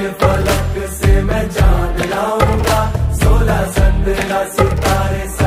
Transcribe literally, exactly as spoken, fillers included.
फलक से मैं जान लाऊंगा, सोलह चंद्रा सितारे।